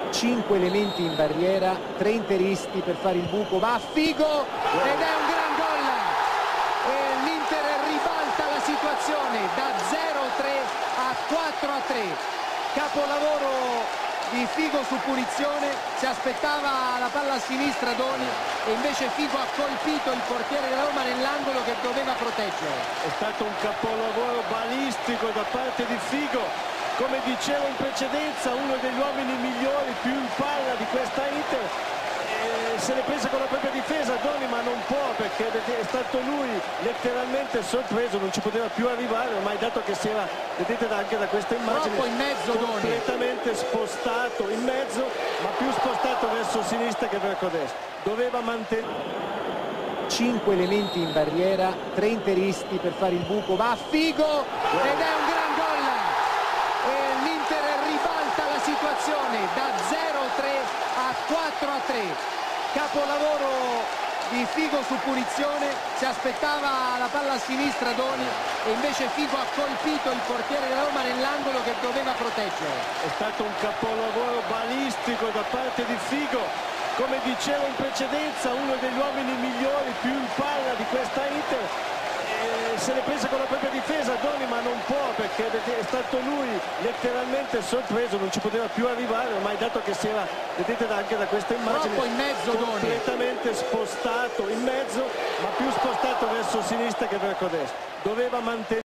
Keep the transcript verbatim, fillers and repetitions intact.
cinque elementi in barriera, tre interisti per fare il buco, va a Figo ed è un gran gol e l'Inter ribalta la situazione da zero a tre a quattro a tre. Capolavoro di Figo su punizione, si aspettava la palla a sinistra Doni e invece Figo ha colpito il portiere della Roma nell'angolo che doveva proteggere. È stato un capolavoro balistico da parte di Figo. Come dicevo in precedenza, uno degli uomini migliori, più in palla di questa Inter, eh, se l'è presa con la propria difesa Doni, ma non può, perché è stato lui letteralmente sorpreso, non ci poteva più arrivare, ormai dato che si era, vedete anche da questa immagine, troppo in mezzo Doni, completamente spostato in mezzo, ma più spostato verso sinistra che verso destra. Doveva mantenere cinque elementi in barriera, tre interisti per fare il buco, va a Figo ed è un gran gol e l'Inter ribalta la situazione da zero a tre a quattro a tre. Capolavoro di Figo su punizione, si aspettava la palla a sinistra Doni e invece Figo ha colpito il portiere della Roma nell'angolo che doveva proteggere. È stato un capolavoro balistico da parte di Figo. Come dicevo in precedenza, uno degli uomini migliori, più in palla di questa Inter, eh, se l'è presa con la propria difesa Doni, ma non può, perché è stato lui letteralmente sorpreso, non ci poteva più arrivare, ormai dato che si era, vedete anche da questa immagine, troppo in mezzo Doni, completamente spostato in mezzo, ma più spostato verso sinistra che verso destra. Doveva mantenere